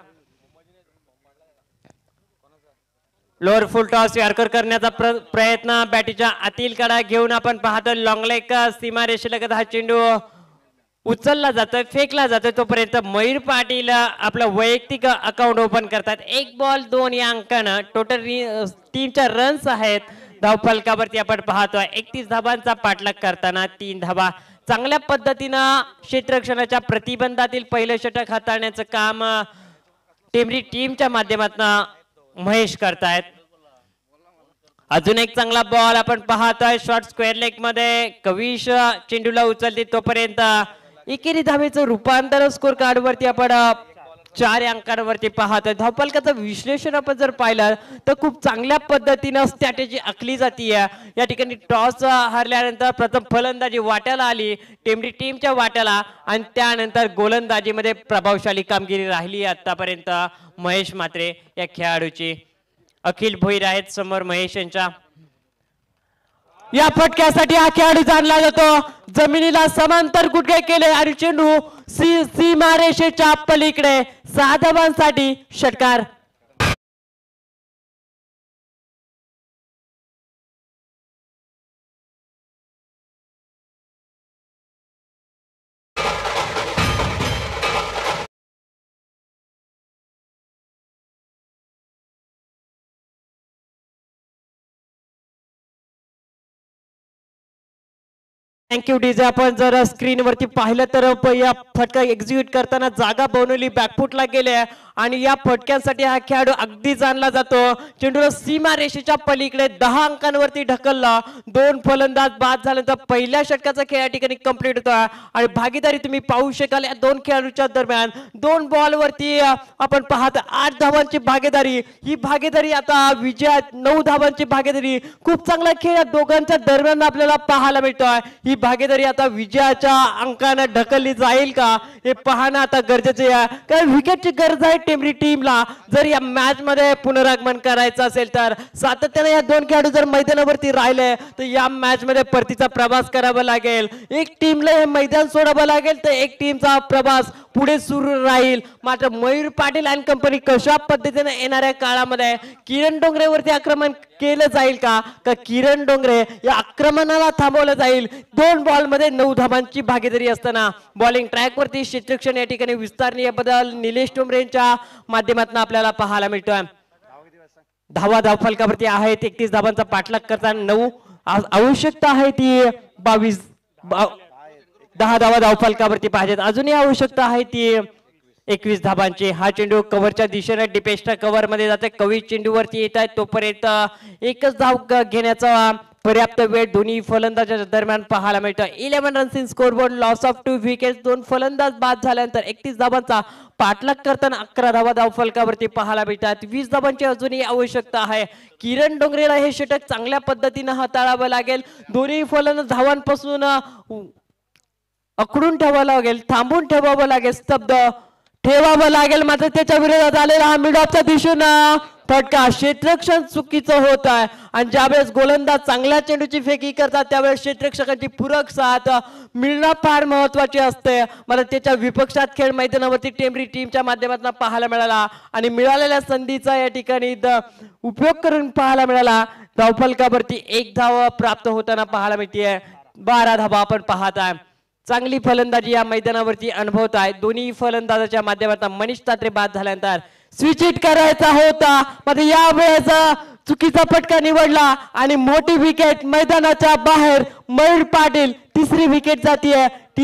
Speaker 4: लोअर फुल टॉस यॉर्कर करण्याचा प्रयत्न बॅटीच्या आतील कडा घेऊन आपण पाहतो. लॉंग लेग सीमारेषेलगत हा चेंडू उचलला जातोय, फेकला जातोय. तोपर्यंत मयूर पाटील आपलं वैयक्तिक अकाउंट ओपन करतात. 1 बॉल 2 या अंकानं टोटल टीमच्या रन्स आहेत. धावफलकावरती आपण पाहतोय 31 धाबांचा पाठलाग करताना 3 धाबा. चांगल्या पद्धतीनं क्षेत्ररक्षणाच्या प्रतिबंधातील पहिलं षटक हाताळण्याचं काम टेमरी टीमच्या माध्यमातून महेश करतायत. अजून एक चांगला बॉल आपण पाहतोय शॉर्ट स्क्वेअर लेग मध्ये. कविश चेंडूला उचलते तोपर्यंत एकेरी धावेचं रूपांतर स्कोर कार्ड वरती आपण 4 अंकांवरती पाहतोय. धावफलकाचं विश्लेषण आपण जर पाहिलं तर खूप चांगल्या पद्धतीनं स्ट्रॅटेजी आखली जातीय. या ठिकाणी टॉस हरल्यानंतर प्रथम फलंदाजी वाट्याला आली टेमरी टीमच्या वाट्याला आणि त्यानंतर गोलंदाजीमध्ये प्रभावशाली कामगिरी राहिली आतापर्यंत महेश म्हात्रे या खेळाडूची. अखिल भोईर आहेत समोर महेश यांच्या. या फटक्यासाठी हा खेळाडू जाणला जातो. जमिनीला समांतर गुडघे केले आणि चेंडू सीमारेषेच्या पलीकडे 6 धावांसाठी षटकार. Thank you DJ. आपण जर स्क्रीनवरती पाहिलं तर या फटका एक्झिक्यूट करताना जागा बनवली, बॅकफुटला गेले आणि या फटक्यांसाठी हा खेळाडू अगदी जाणला जातो. चेंडूला सीमारेषेच्या पलीकडे 10 अंकांवरती ढकलला. 2 फलंदाज बाद झाल्यानंतर पहिल्या षटकाचा खेळ या ठिकाणी कंप्लीट होतो आणि भागीदारी तुम्ही पाहू शकाल या 2 खेळाडूंच्या दरम्यान 2 बॉल वरती आपण पाहत 8 धावांची भागीदारी. ही भागीदारी आता विजयात 9 धावांची भागीदारी. खूप चांगला खेळ या दोघांच्या दरम्यान आपल्याला पाहायला मिळतोय. ही भागीदारी आता विजयाच्या अंकाने ढकलली जाईल का हे पाहणं आता गरजेचे आहे, कारण विकेटची गरज आहे टेमरी टीमला. जर या मॅच मध्ये पुनरागमन करायचं असेल तर सातत्याने या 2 खेळाडू जर मैदानावरती राहिले तर या मॅच मध्ये परतीचा प्रवास करावा लागेल. एक टीमला हे मैदान सोडावं लागेल तर एक टीमचा प्रवास पुढे सुरू राहील. मात्र मयूर पाटील अँड कंपनी कशा पद्धतीने येणाऱ्या काळामध्ये किरण डोंगरेवरती आक्रमण केलं जाईल का किरण डोंगरे या आक्रमणाला थांबवलं जाईल. 2 बॉल मध्ये 9 धाबांची भागीदारी असताना बॉलिंग ट्रॅक वरती क्षेत्ररक्षण या ठिकाणी विस्तारनीय बदल निलेश टोंबरेंच्या माध्यमातून आपल्याला पाहायला मिळतोय. धावफलकावरती आहेत 31 धाबांचा पाठलाग करताना 9 आवश्यकता आहे ती 10 धावा धावफलकावरती पाहिजेत. अजूनही आवश्यकता आहे ती 21 धाबांची. हा चेंडू कव्हरच्या दिशेने डिपेस्टच्या कव्हर मध्ये जाते. कवी चेंडूवरती येत आहे तोपर्यंत एकच धाव घेण्याचा पर्याप्त वेळ दोन्ही फलंदाजांच्या दरम्यान पाहायला मिळतो. 11 runs in scoreboard, loss of 2 wickets. 2 फलंदाज बाद झाल्यानंतर 31 धाबांचा पाठलाग करताना 11 धावा धावफलकावरती पाहायला मिळतात. 20 धाबांची अजूनही आवश्यकता आहे. किरण डोंगरेला हे षटक चांगल्या पद्धतीने हाताळावं लागेल. दोन्ही फलंदाज धावांपासून अकडून ठेवावं लागेल, थांबून ठेवावं लागेल, स्तब्ध ठेवावं लागेल. मात्र त्याच्या विरोधात आलेला हा मिड ऑफच्या दिशेनं फटका क्षेत्ररक्षण चुकीचं होत आहे आणि ज्यावेळेस गोलंदाज चांगल्या चेंडूची फेकी करतात त्यावेळेस क्षेत्ररक्षकांची पूरक साथ मिळणं फार महत्वाची असते. मला त्याच्या विपक्षात खेळ मैदानावरती टेमरी टीमच्या माध्यमातून पाहायला मिळाला आणि मिळालेल्या संधीचा या ठिकाणी उपयोग करून पाहायला मिळाला. धावफलकावरती 1 धाव प्राप्त होताना पाहायला मिळते. 12 धावा आपण पाहत आहे. चांगली फलंदाजी या मैदानावरती अनुभवत आहे. दोन्ही फलंदाजाच्या माध्यमातून मनीष तात्रे बाद झाल्यानंतर स्विच हिट करायचा होता, मात्र यावेळेस चुकीचा फटका निवडला आणि मोठी विकेट मैदानाच्या बाहेर. मयूर पाटील तिसरी विकेट जातीये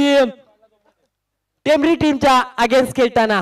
Speaker 4: टेंभरी टीमच्या अगेन्स्ट खेळताना.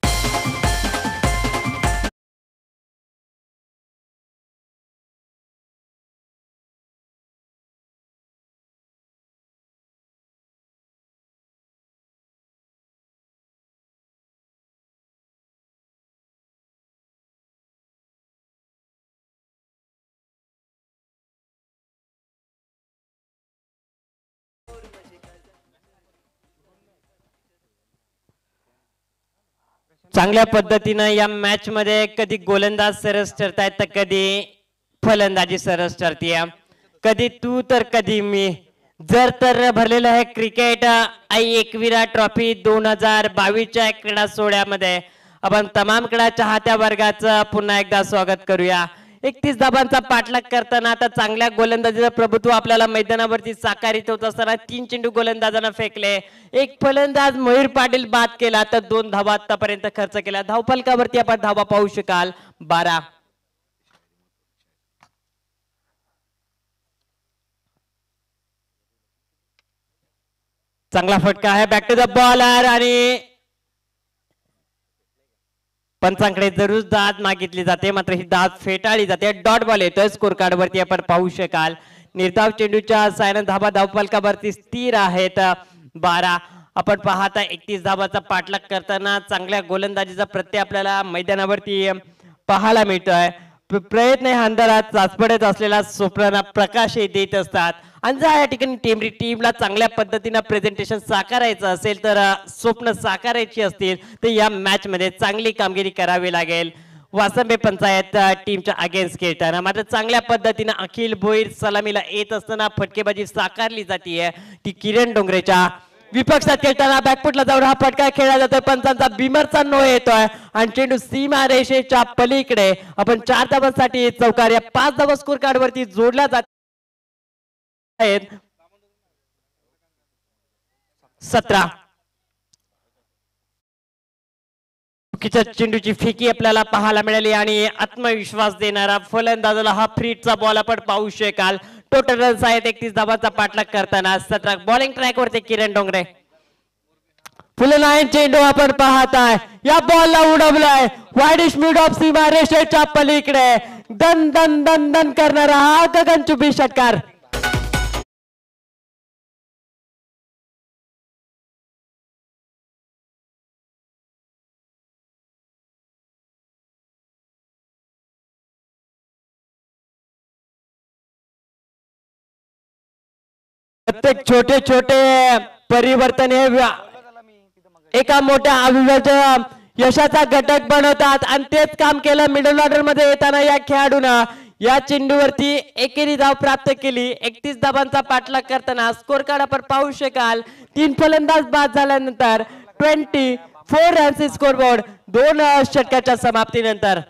Speaker 4: चांगल्या पद्धतीनं या मॅच मध्ये कधी गोलंदाज सरस ठरतायत तर कधी फलंदाजी सरस ठरतीये. कधी तू तर कधी मी. जर तर भरलेलं आहे क्रिकेट आई एकविरा ट्रॉफी 2022च्या क्रीडा सोहळ्यामध्ये आपण तमाम क्रीडा चाहत्या वर्गाचं पुन्हा एकदा स्वागत करूया. 31 धाबांचा पाठलाग करताना आता चांगल्या गोलंदाजीचं प्रभुत्व आपल्याला मैदानावरती साकारित होत असताना 3 चेंडू गोलंदाजांना फेकले. एक फलंदाज मयूर पाटील बाद केला तर 2 धावा आतापर्यंत खर्च केला. धावफलकावरती आपण धावा पाहू शकाल 12. चांगला फटका आहे. बॅक टू द बॉलर आणि पंचांकडे जरूर दाद मागितली जाते, मात्र ही दाद फेटाळली जाते. डॉट बॉल येतोय. स्कोर कार्ड वरती आपण पाहू शकाल. निर्धाव चेंडूच्या सायन धाबा धावफलकावरती स्थिर आहेत 12. आपण पाहता 31 धाबाचा पाठलाग करताना चांगल्या गोलंदाजीचा प्रत्यय आपल्याला मैदानावरती पाहायला मिळतोय. प्रयत्न हे अंधारात चाचपडत असलेला स्वप्नांना प्रकाश देत असतात. आणि जर या ठिकाणी टेंभरी टीमला चांगल्या पद्धतीनं प्रेझेंटेशन साकारायचं असेल तर स्वप्न साकारायची असतील तर या मॅच मध्ये चांगली कामगिरी करावी लागेल. वासंबे पंचायत टीमच्या अगेन्स्ट खेळताना मात्र चांगल्या पद्धतीनं अखिल भोईर सलामीला येत असताना फटकेबाजी साकारली जातीये ती किरण डोंगरेच्या विपक्षात खेळताना. बॅकफुटला जाऊन हा फटका खेळला जातोय. पंचांचा बिमरचा नो येतोय आणि चेंडू सीमा रेषेच्या पलीकडे. आपण 4 धावांसाठी चौकार या 5 धावा स्कोर कार्ड वरती जोडला जात आहेत. 17. चुकीच्या चेंडूची फेकी आपल्याला पाहायला मिळाली आणि आत्मविश्वास देणारा फलंदाजाला हा फ्रीटचा बॉल आपण पाहू शकाल. टोटल रन्स आहेत 31 धावांचा पाठलाग करताना. 17 बॉलिंग ट्रॅक वरती किरण डोंगरे. फुल लाईन चेंडू आपण पाहताय. या बॉलला उडवलाय वाईडिश मिड ऑफ सीमा रेषेच्या पलीकडे. दन दन दन दन करणारा हा गगनचुंबी षटकार. प्रत्येक छोटे छोटे परिवर्तन हे एका मोठ्या अविभाज्य यशाचा घटक बनवतात आणि तेच काम केलं मिडल ऑर्डर मध्ये येताना या खेळाडूनं. या चेंडूवरती एकेरी धाव प्राप्त केली. 31 धावांचा पाठलाग करताना स्कोर कार्ड आपण पाहू शकाल. 3 फलंदाज बाद झाल्यानंतर 24 रन्स स्कोर बोर्ड 2 षटकाच्या समाप्तीनंतर.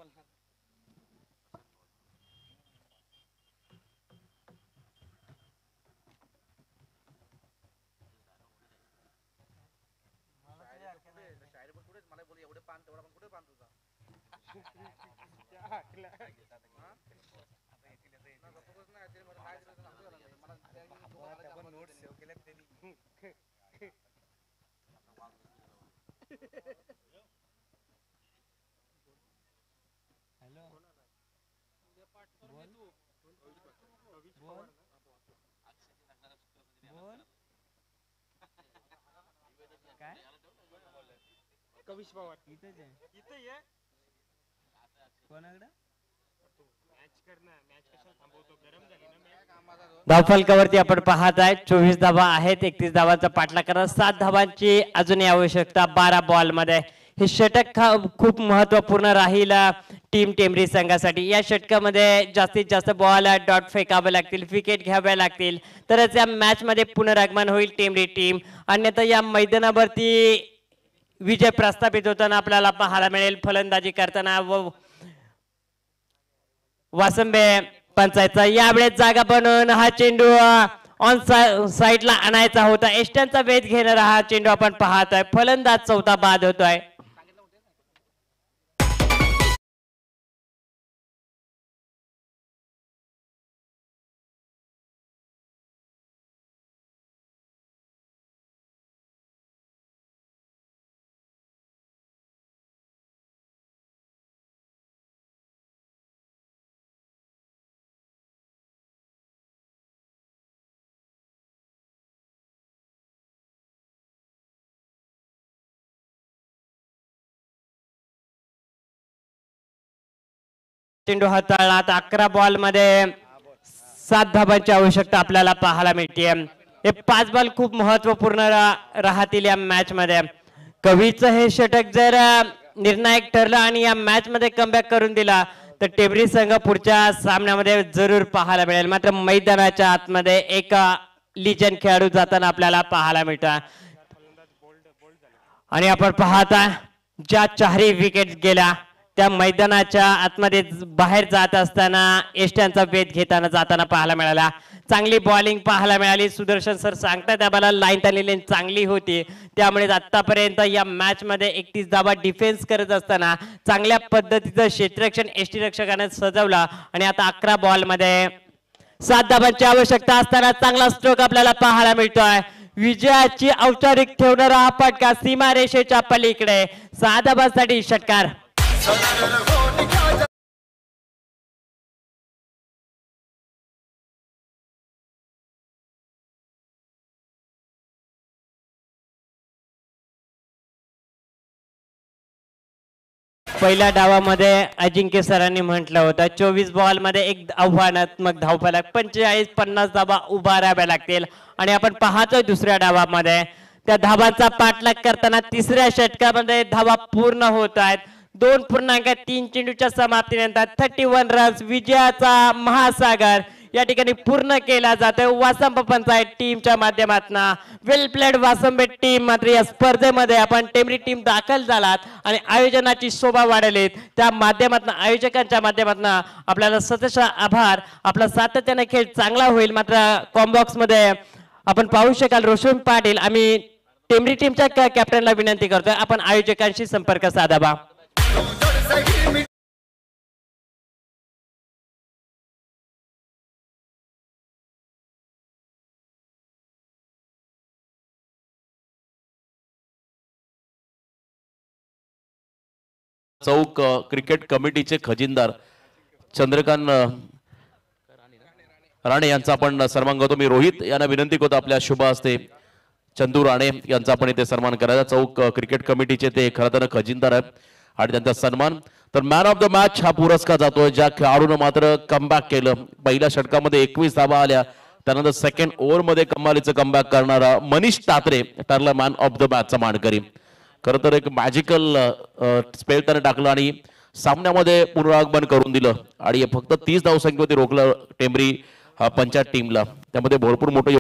Speaker 4: धावफलकावरती आपण पाहत आहे 24 धावा आहेत. 31 धावांचा पाठलाग करा. 7 धावांची अजूनही आवश्यकता 12 बॉल मध्ये. हे षटक खूप महत्वपूर्ण राहील टीम टेंभरी संघासाठी. या षटकामध्ये जास्तीत जास्त बॉल डॉट फेकावे लागतील, विकेट घ्याव्या लागतील तरच या मॅच मध्ये पुनरागमन होईल टेंभरी टीम. अन्यथा या मैदानावरती विजय प्रस्थापित होताना आपल्याला पाहायला मिळेल. फलंदाजी करताना वासंबे पंचायतचा यावेळेस जागा बनवून हा चेंडू ऑन साईडला आणायचा होता. एष्ट्यांचा वेध घेणारा हा चेंडू आपण पाहतोय. फलंदाज चौथा बाद होतोय. चेंडू हाताळला. आता 11 बॉल मध्ये 7 धाबांची आवश्यकता आपल्याला पाहायला मिळते. हे 5 बॉल खूप महत्वपूर्ण राहतील या मॅच मध्ये. कवीचं हे षटक जर निर्णायक ठरलं आणि या मॅच मध्ये कमबॅक करून दिला तर टेंभरी संघ पुढच्या सामन्यामध्ये जरूर पाहायला मिळेल. मात्र मैदानाच्या आतमध्ये एक लिजन खेळाडू जाताना आपल्याला पाहायला मिळतात. आणि आपण पाहता ज्या 4 विकेट गेल्या त्या मैदानाच्या आतमध्ये बाहेर जात असताना एष्ट्यांचा वेध घेताना जाताना पाहायला मिळाला. चांगली बॉलिंग पाहायला मिळाली. सुदर्शन सर सांगतात त्याला लाईन लेन चांगली होती. त्यामुळे आतापर्यंत या मॅच मध्ये 31 धाबा डिफेन्स करत असताना चांगल्या पद्धतीचं क्षेत्ररक्षण एष्टी रक्षकाने सजवला. आणि आता 11 बॉल मध्ये 7 धाबांची आवश्यकता असताना चांगला स्ट्रोक आपल्याला पाहायला मिळतोय. विजयाची औपचारिक ठेवणारा हा फटका सीमारेषेच्या पलीकडे 6 धाबांसाठी षटकार. पहिल्या डावामध्ये अजिंक्य सरांनी म्हटलं होतं 24 बॉल मध्ये एक आव्हानात्मक धावफलक 45-50 धाबा उभाराव्या लागतील. आणि आपण पाहतोय दुसऱ्या डावामध्ये त्या धाबांचा पाठलाग करताना तिसऱ्या षटकामध्ये धावा पूर्ण होत आहेत. 2.3 चेंडूच्या समाप्तीनंतर 31 रन्स विजयाचा महासागर या ठिकाणी पूर्ण केला जातोय वासंब पंचायत टीमच्या माध्यमातून. Well played Vasamb team. मात्र या स्पर्धेमध्ये आपण टेंभरी टीम दाखल झालात आणि आयोजनाची शोभा वाढवलीत. त्या माध्यमातून आयोजकांच्या माध्यमातून आपल्याला सतत आभार. आपला सातत्याने खेळ चांगला होईल. मात्र कॉम्बॉक्स मध्ये आपण पाहू शकाल रोशन पाटील. आम्ही टेंभरी टीमच्या कॅप्टनला विनंती करतोय आपण आयोजकांशी संपर्क साधावा.
Speaker 2: चौक क्रिकेट कमिटीचे खजिनदार चंद्रकांत राणे यांचा आपण सन्मान करतो. मी रोहित यांना विनंती करतो आपल्या शुभ हस्ते चंदू राणे यांचा आपण इथे सन्मान करायचा. चौक क्रिकेट कमिटीचे ते खरं तर खजिनदार आहेत आणि त्यांचा सन्मान. तर मॅन ऑफ द मॅच हा पुरस्कार जातोय ज्या खेळाडूनं मात्र कमबॅक केलं. पहिल्या षटकामध्ये 21 धाबा आल्या. त्यानंतर सेकंड ओव्हर मध्ये कमालीचं कमबॅक करणारा मनीष तात्रे ठरला मॅन ऑफ द मॅचचा मानकरी. खरं तर एक मॅजिकल स्पेल त्याने टाकलं आणि सामन्यामध्ये पुनरागमन करून दिलं. आणि फक्त 30 धावसंख्येमध्ये रोखलं टेंभरी पंचायत टीमला. त्यामध्ये भरपूर मोठं